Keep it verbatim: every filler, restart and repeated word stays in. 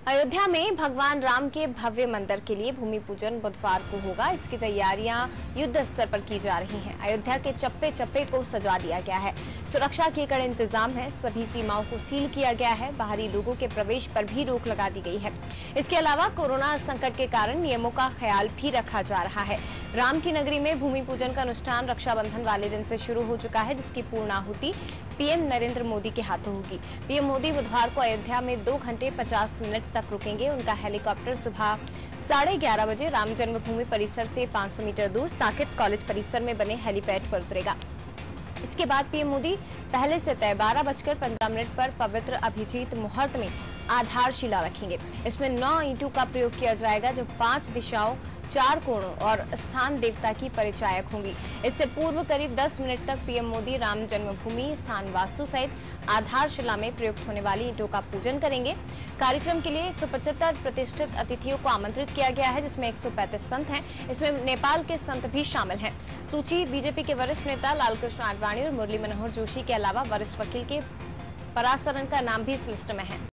अयोध्या में भगवान राम के भव्य मंदिर के लिए भूमि पूजन बुधवार को होगा। इसकी तैयारियां युद्ध स्तर पर की जा रही हैं। अयोध्या के चप्पे चप्पे को सजा दिया गया है। सुरक्षा के कड़े इंतजाम है। सभी सीमाओं को सील किया गया है। बाहरी लोगों के प्रवेश पर भी रोक लगा दी गई है। इसके अलावा कोरोना संकट के कारण नियमों का ख्याल भी रखा जा रहा है। राम की नगरी में भूमि पूजन का अनुष्ठान रक्षाबंधन वाले दिन से शुरू हो चुका है, जिसकी पूर्णाहुति पीएम नरेंद्र मोदी के हाथों होगी। पीएम मोदी बुधवार को अयोध्या में दो घंटे पचास मिनट तक रुकेंगे। उनका हेलीकॉप्टर सुबह साढ़े ग्यारह बजे राम जन्मभूमि परिसर से पाँच सौ मीटर दूर साकेत कॉलेज परिसर में बने हेलीपैड पर उतरेगा। इसके बाद पीएम मोदी पहले से तय बारह बजकर पंद्रह मिनट पर पवित्र अभिजीत मुहूर्त में आधारशिला रखेंगे। इसमें नौ ईंटों का प्रयोग किया जाएगा, जो पांच दिशाओं, चार कोणों और स्थान देवता की परिचायक होंगी। इससे पूर्व करीब दस मिनट तक पीएम मोदी राम जन्मभूमि स्थान वास्तु सहित आधारशिला में प्रयुक्त होने वाली ईंटों का पूजन करेंगे। कार्यक्रम के लिए एक सौ पचहत्तर प्रतिष्ठित अतिथियों को आमंत्रित किया गया है, जिसमें एक सौ पैंतीस संत हैं। इसमें नेपाल के संत भी शामिल हैं। सूची बीजेपी के वरिष्ठ नेता लालकृष्ण आडवाणी और मुरली मनोहर जोशी के अलावा वरिष्ठ वकील के पराशरन का नाम भी इस लिस्ट में है।